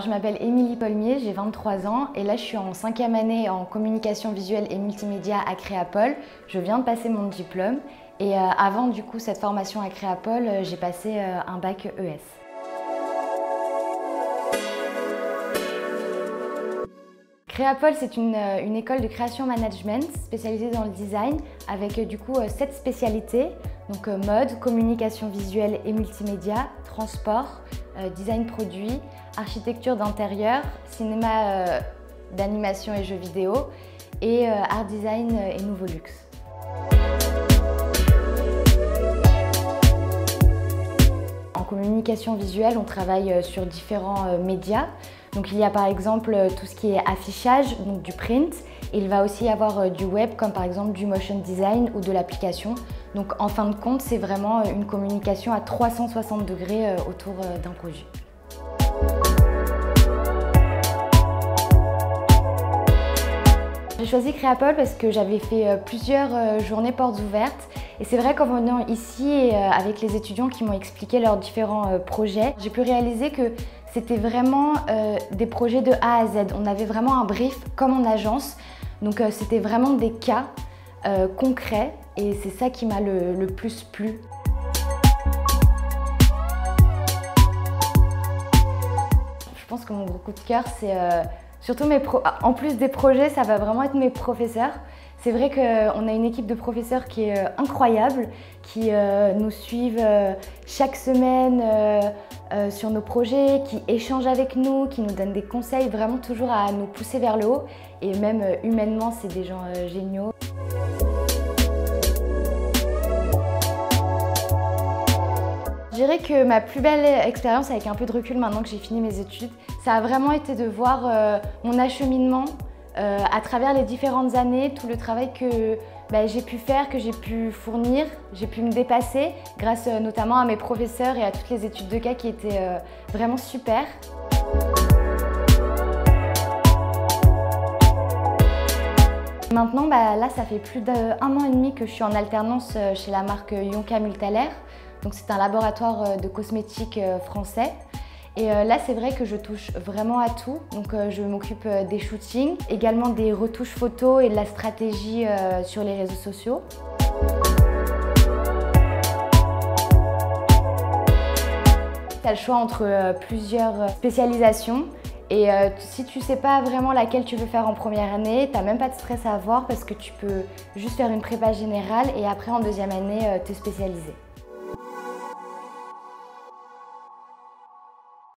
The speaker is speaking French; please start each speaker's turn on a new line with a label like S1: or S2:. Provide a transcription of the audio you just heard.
S1: Je m'appelle Émilie Paulmier, j'ai 23 ans et là je suis en 5e année en communication visuelle et multimédia à Créapol. Je viens de passer mon diplôme et avant du coup cette formation à Créapol, j'ai passé un bac ES. Créapol, c'est une école de création management spécialisée dans le design avec du coup 7 spécialités, donc mode, communication visuelle et multimédia, transport, design produit, architecture d'intérieur, cinéma d'animation et jeux vidéo et art design et nouveau luxe. En communication visuelle, on travaille sur différents médias. Donc il y a par exemple tout ce qui est affichage, donc du print. Il va aussi y avoir du web comme par exemple du motion design ou de l'application. Donc en fin de compte, c'est vraiment une communication à 360 degrés autour d'un projet. J'ai choisi Créapol parce que j'avais fait plusieurs journées portes ouvertes. Et c'est vrai qu'en venant ici et avec les étudiants qui m'ont expliqué leurs différents projets, j'ai pu réaliser que c'était vraiment des projets de A à Z. On avait vraiment un brief comme en agence. Donc c'était vraiment des cas concrets et c'est ça qui m'a le plus plu. Je pense que mon gros coup de cœur, c'est surtout en plus des projets, ça va vraiment être mes professeurs. C'est vrai qu'on a une équipe de professeurs qui est incroyable, qui nous suivent chaque semaine sur nos projets, qui échangent avec nous, qui nous donnent des conseils, vraiment toujours à nous pousser vers le haut. Et même humainement, c'est des gens géniaux. Je dirais que ma plus belle expérience, avec un peu de recul maintenant que j'ai fini mes études, ça a vraiment été de voir mon acheminement à travers les différentes années, tout le travail que j'ai pu faire, que j'ai pu fournir, j'ai pu me dépasser grâce notamment à mes professeurs et à toutes les études de cas qui étaient vraiment super. Maintenant, là, ça fait plus d'1 an et demi que je suis en alternance chez la marque Yonka Multalair. Donc c'est un laboratoire de cosmétiques français. Et là, c'est vrai que je touche vraiment à tout. Donc je m'occupe des shootings, également des retouches photos et de la stratégie sur les réseaux sociaux. Tu as le choix entre plusieurs spécialisations. Et si tu ne sais pas vraiment laquelle tu veux faire en première année, tu n'as même pas de stress à avoir parce que tu peux juste faire une prépa générale et après en 2e année te spécialiser.